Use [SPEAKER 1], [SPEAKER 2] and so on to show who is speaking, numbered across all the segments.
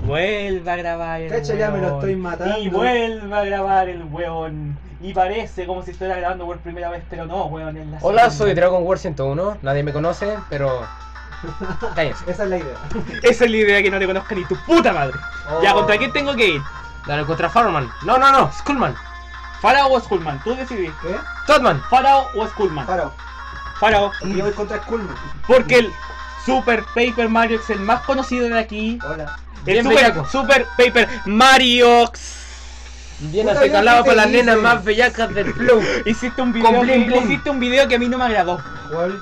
[SPEAKER 1] vuelve a grabar el
[SPEAKER 2] Cacha, ya me lo
[SPEAKER 1] weón.
[SPEAKER 2] estoy matando.
[SPEAKER 1] Y vuelve a grabar el weón. Y parece como si estuviera grabando por primera vez, pero no, weón, es la
[SPEAKER 3] Hola,
[SPEAKER 1] segunda.
[SPEAKER 3] soy Dragon War 101. Nadie me conoce, pero. Cállense.
[SPEAKER 2] Esa es la idea.
[SPEAKER 1] Esa es la idea, que no te conozca ni tu puta madre.
[SPEAKER 2] Oh.
[SPEAKER 1] Ya, ¿contra quién tengo que ir?
[SPEAKER 3] Dale, contra Farman. No, Skullman.
[SPEAKER 1] ¿Farao o Skullman? Tú decidís.
[SPEAKER 2] ¿Qué?
[SPEAKER 3] Todman.
[SPEAKER 1] ¿Farao o Skullman?
[SPEAKER 2] Paro.
[SPEAKER 1] Farao.
[SPEAKER 2] Yo voy contra Skullman.
[SPEAKER 1] Porque el Super Paper Mario es el más conocido de aquí.
[SPEAKER 2] Hola.
[SPEAKER 1] El
[SPEAKER 3] Bien
[SPEAKER 1] Super,
[SPEAKER 3] bellaco.
[SPEAKER 1] Super Paper Mario.
[SPEAKER 3] Bien
[SPEAKER 2] Puta,
[SPEAKER 3] acicalado
[SPEAKER 2] ¿qué
[SPEAKER 3] para
[SPEAKER 2] te
[SPEAKER 3] las nenas
[SPEAKER 2] dice?
[SPEAKER 3] más bellacas del flow.
[SPEAKER 1] Hiciste un video,
[SPEAKER 3] Con bling, bling.
[SPEAKER 1] hiciste un video que a mí no me agradó.
[SPEAKER 2] ¿Cuál?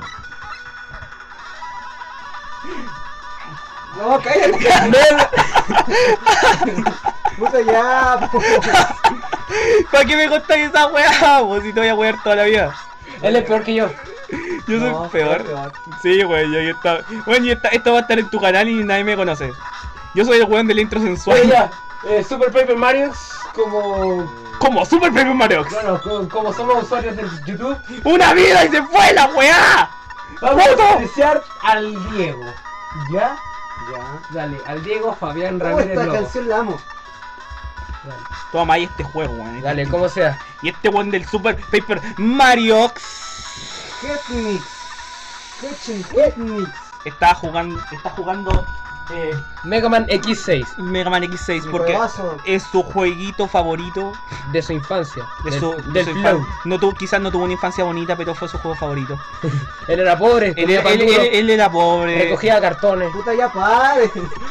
[SPEAKER 2] No, cállate. Puta ya, po.
[SPEAKER 1] ¿Para qué me contáis esa weá? Pues si te voy a wear toda la vida.
[SPEAKER 3] Él es peor que yo.
[SPEAKER 1] Yo soy
[SPEAKER 2] No,
[SPEAKER 1] peor.
[SPEAKER 2] peor.
[SPEAKER 1] Sí, weón, yo está. Bueno, esto va a estar en tu canal y nadie me conoce. Yo soy el weón del intro sensual.
[SPEAKER 3] Pero ya, Super Paper Mario, como.
[SPEAKER 1] Como Super Paper Mario.
[SPEAKER 3] Bueno, como somos usuarios de YouTube,
[SPEAKER 1] ¡Una vida y se fue la weá!
[SPEAKER 3] vamos
[SPEAKER 1] ¡Puto!
[SPEAKER 3] a apreciar al Diego. ¿Ya?
[SPEAKER 2] Ya.
[SPEAKER 3] Dale, al Diego Fabián
[SPEAKER 2] Oh,
[SPEAKER 3] Ramírez
[SPEAKER 2] esta
[SPEAKER 3] Lobo.
[SPEAKER 2] canción la amo.
[SPEAKER 3] Dale,
[SPEAKER 1] Toma ahí este juego, weón.
[SPEAKER 3] dale, como sea.
[SPEAKER 1] Y este weón del Super Paper Mario
[SPEAKER 2] Ketmix. Ketmix.
[SPEAKER 1] está jugando
[SPEAKER 3] Mega Man X6,
[SPEAKER 1] Mega Man X6
[SPEAKER 2] Mi
[SPEAKER 1] porque
[SPEAKER 2] juegazo.
[SPEAKER 1] es su jueguito favorito
[SPEAKER 3] de su infancia.
[SPEAKER 1] de
[SPEAKER 3] del,
[SPEAKER 1] su,
[SPEAKER 3] del flow.
[SPEAKER 1] quizás no tuvo una infancia bonita, pero fue su juego favorito.
[SPEAKER 3] Él era pobre,
[SPEAKER 1] Él,
[SPEAKER 3] comía
[SPEAKER 1] él-
[SPEAKER 3] pan
[SPEAKER 1] él-
[SPEAKER 3] duro,
[SPEAKER 1] él era pobre.
[SPEAKER 3] recogía cartones,
[SPEAKER 2] Puta ya, pare.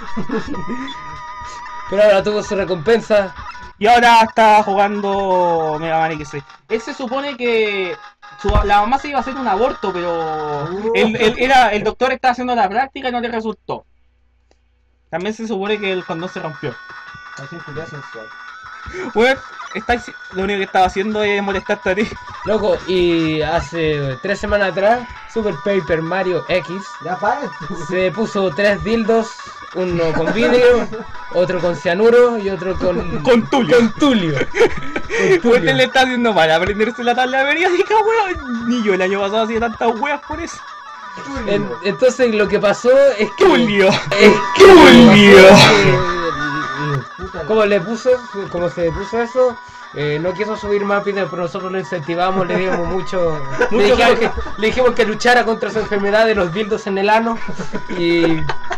[SPEAKER 3] pero ahora tuvo su recompensa.
[SPEAKER 1] Y ahora está jugando Mega Man X6. Él se supone que la mamá se iba a hacer un aborto, pero el doctor estaba haciendo la práctica y no le resultó. También se supone que el condón se rompió.
[SPEAKER 2] Así es culiao sensual.
[SPEAKER 1] Bueno, lo único que estaba haciendo es molestarte a ti.
[SPEAKER 3] Loco, y hace 3 semanas atrás, Super Paper Mario X
[SPEAKER 2] Ya, pare.
[SPEAKER 3] se puso 3 dildos, uno con vidrio, otro con cianuro y otro con
[SPEAKER 1] Tulio.
[SPEAKER 3] Con Tulio.
[SPEAKER 1] Pues él le está haciendo mal aprenderse la tabla periódica, weón. Ni yo el año pasado hacía tantas weas por eso.
[SPEAKER 3] Entonces lo que pasó es que
[SPEAKER 1] Tulio.
[SPEAKER 3] Tulio.
[SPEAKER 2] Puta,
[SPEAKER 3] Como se puso eso, no quiso subir más videos, pero nosotros lo incentivamos, le dimos mucho. Le dijimos que luchara contra su enfermedad de los dildos en el ano y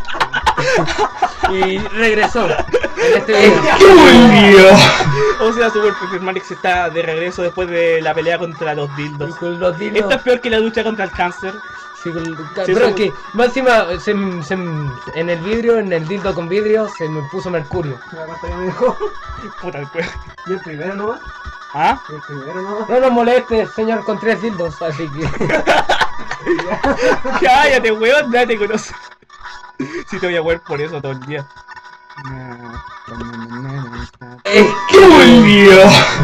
[SPEAKER 3] regresó en este video.
[SPEAKER 1] Tulio. O sea, Super Paper Mario está de regreso después de la pelea contra los
[SPEAKER 3] Y
[SPEAKER 1] dildos.
[SPEAKER 3] con los dildos.
[SPEAKER 1] Esto es peor que la lucha contra el cáncer.
[SPEAKER 3] Sí,
[SPEAKER 1] Sí,
[SPEAKER 3] pero
[SPEAKER 1] eso-
[SPEAKER 3] es que más encima en el vidrio, en el dildo con vidrio, se me puso mercurio.
[SPEAKER 2] la cuenta que me dejó.
[SPEAKER 1] Puta el juego.
[SPEAKER 2] Y el primero nomás.
[SPEAKER 1] ¿Ah?
[SPEAKER 2] Y el primero nomás.
[SPEAKER 3] No nos moleste, señor, con 3 dildos, así que.
[SPEAKER 1] Cállate, weón, nadie te conoce. Si te voy a jugar por eso todo el día. Tulio.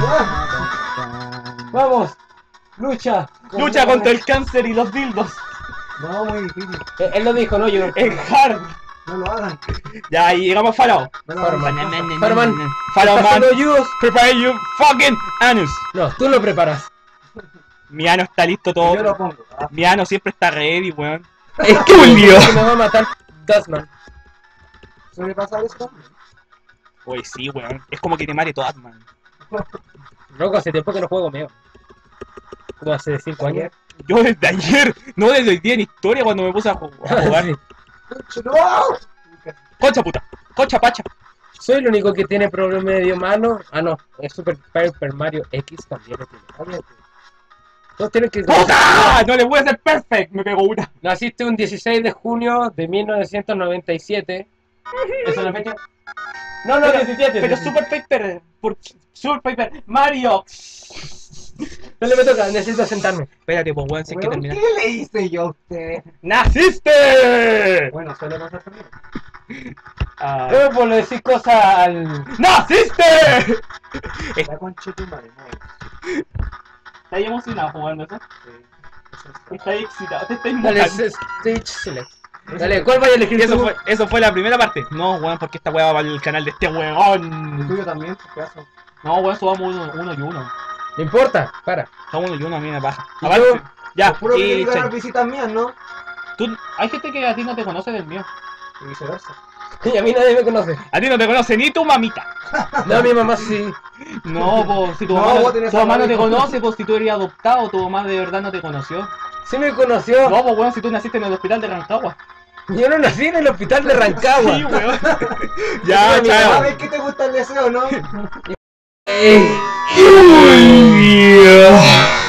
[SPEAKER 3] ¡Vamos! ¡Lucha!
[SPEAKER 1] Lucha contra el cáncer y los dildos.
[SPEAKER 2] No, muy difícil.
[SPEAKER 3] Él lo dijo, no yo.
[SPEAKER 1] Es hard.
[SPEAKER 2] No lo hagan.
[SPEAKER 1] Ya, y llegamos a Farao.
[SPEAKER 2] No lo hagan.
[SPEAKER 3] Farman.
[SPEAKER 1] Farao
[SPEAKER 3] ¿Estás
[SPEAKER 1] man.
[SPEAKER 3] haciendo ayudos?
[SPEAKER 1] Prepare your fucking anus.
[SPEAKER 3] No, tú lo preparas.
[SPEAKER 1] Mi ano está listo
[SPEAKER 2] Yo lo
[SPEAKER 1] todo.
[SPEAKER 2] pongo. Ah,
[SPEAKER 1] Mi ano siempre está ready, weón.
[SPEAKER 3] Es
[SPEAKER 1] Tulio.
[SPEAKER 3] que me va a matar Dustman.
[SPEAKER 2] ¿Suele pasar esto?
[SPEAKER 1] Oye, sí, weón. Es como que te mate todo, man.
[SPEAKER 3] Loco, hace tiempo que no juego Meo. Como hace 5 años.
[SPEAKER 1] Yo desde ayer, no desde el día en historia cuando me puse a jugar.
[SPEAKER 3] Sí.
[SPEAKER 2] ¡No!
[SPEAKER 1] Concha puta, concha pacha.
[SPEAKER 3] Soy el único que tiene problema de mano. Ah, no, es Super Paper Mario X también lo tiene. Todos tienen que.
[SPEAKER 1] ¡Puta! No le voy a hacer perfect, me pegó una.
[SPEAKER 3] Naciste un 16 de junio de 1997. ¿Esa es la fecha? No, 17.
[SPEAKER 1] Pero Super Paper Mario.
[SPEAKER 3] No le me toca, necesito sentarme.
[SPEAKER 1] Espérate, pues weón, si es que
[SPEAKER 2] Weón,
[SPEAKER 1] termina.
[SPEAKER 2] ¿qué le hice yo a usted?
[SPEAKER 1] ¡Naciste!
[SPEAKER 2] Bueno, suele pasar también.
[SPEAKER 1] Ah,
[SPEAKER 3] Yo por decir cosas al.
[SPEAKER 1] ¡Naciste!
[SPEAKER 2] La concha de tu madre, no.
[SPEAKER 1] ¿Estás emocionado jugando eso? Estás excitado, te estás
[SPEAKER 3] Dale,
[SPEAKER 1] mojando.
[SPEAKER 3] stage select. Dale, ¿cuál vaya a elegir tú?
[SPEAKER 1] Eso fue la primera parte. No, weón, porque esta weá va para el canal de este
[SPEAKER 2] El
[SPEAKER 1] weón.
[SPEAKER 2] tuyo también, pedazo.
[SPEAKER 1] No, weón, subamos uno y uno.
[SPEAKER 3] No importa, para.
[SPEAKER 1] Subamos uno y uno, a mí me baja.
[SPEAKER 3] ¿Y
[SPEAKER 1] Aparte,
[SPEAKER 3] tú?
[SPEAKER 1] ya,
[SPEAKER 2] Puro que
[SPEAKER 1] y
[SPEAKER 2] te las
[SPEAKER 1] Chen,
[SPEAKER 2] visitas mías, ¿no?
[SPEAKER 1] hay gente que a ti no te conoce del mío.
[SPEAKER 2] Y viceversa.
[SPEAKER 3] Y a mí nadie me conoce.
[SPEAKER 1] A ti no te conoce ni tu mamita.
[SPEAKER 3] No, mi mamá sí.
[SPEAKER 1] No, pues si tu
[SPEAKER 2] No,
[SPEAKER 1] mamá,
[SPEAKER 2] vos tenés
[SPEAKER 1] tu mamá
[SPEAKER 2] a
[SPEAKER 1] no te
[SPEAKER 2] Mario.
[SPEAKER 1] conoce, pues si tú eres adoptado, tu mamá de verdad no te conoció.
[SPEAKER 3] Sí me conoció.
[SPEAKER 1] No, pues weón, si tú naciste en el hospital de Rancagua.
[SPEAKER 3] Yo no nací en el hospital de Rancagua.
[SPEAKER 1] Sí, weón. Ya,
[SPEAKER 3] Sí,
[SPEAKER 1] chao.
[SPEAKER 2] ¿Sabes qué te gusta el deseo, no?
[SPEAKER 3] Ey.